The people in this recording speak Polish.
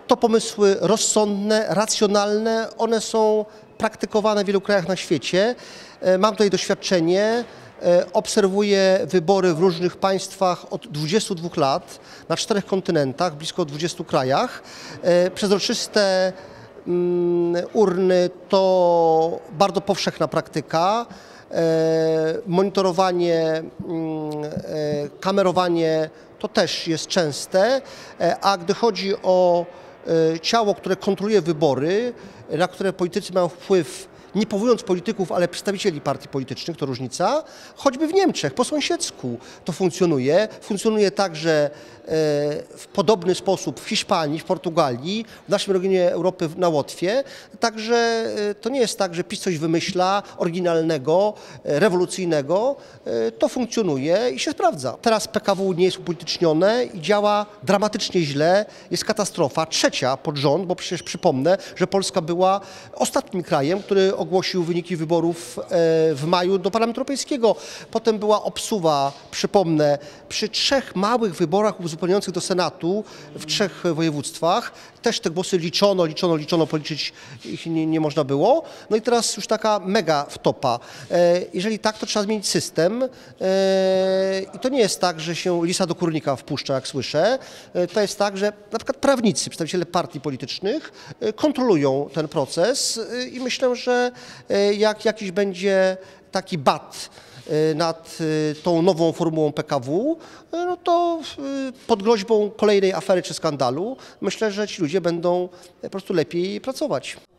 To pomysły rozsądne, racjonalne, one są praktykowane w wielu krajach na świecie. Mam tutaj doświadczenie, obserwuję wybory w różnych państwach od 22 lat, na 4 kontynentach, blisko 20 krajach. Przezroczyste urny to bardzo powszechna praktyka. Monitorowanie, kamerowanie to też jest częste, a gdy chodzi o ciało, które kontroluje wybory, na które politycy mają wpływ, nie powołując polityków, ale przedstawicieli partii politycznych, to różnica, choćby w Niemczech, po sąsiedzku to funkcjonuje. Funkcjonuje także w podobny sposób w Hiszpanii, w Portugalii, w naszym regionie Europy na Łotwie. Także to nie jest tak, że PiS coś wymyśla oryginalnego, rewolucyjnego. To funkcjonuje i się sprawdza. Teraz PKW nie jest upolitycznione i działa dramatycznie źle. Jest katastrofa, trzecia pod rząd, bo przecież przypomnę, że Polska była ostatnim krajem, który ogłosił wyniki wyborów w maju do Parlamentu Europejskiego. Potem była obsuwa, przypomnę, przy 3 małych wyborach uzupełniających do Senatu w 3 województwach. Też te głosy liczono, policzyć ich nie można było. No i teraz już taka mega wtopa. Jeżeli tak, to trzeba zmienić system. I to nie jest tak, że się lisa do kurnika wpuszcza, jak słyszę. To jest tak, że na przykład prawnicy, przedstawiciele partii politycznych kontrolują ten proces i myślę, że jak jakiś będzie taki bat nad tą nową formułą PKW, no to pod groźbą kolejnej afery czy skandalu myślę, że ci ludzie będą po prostu lepiej pracować.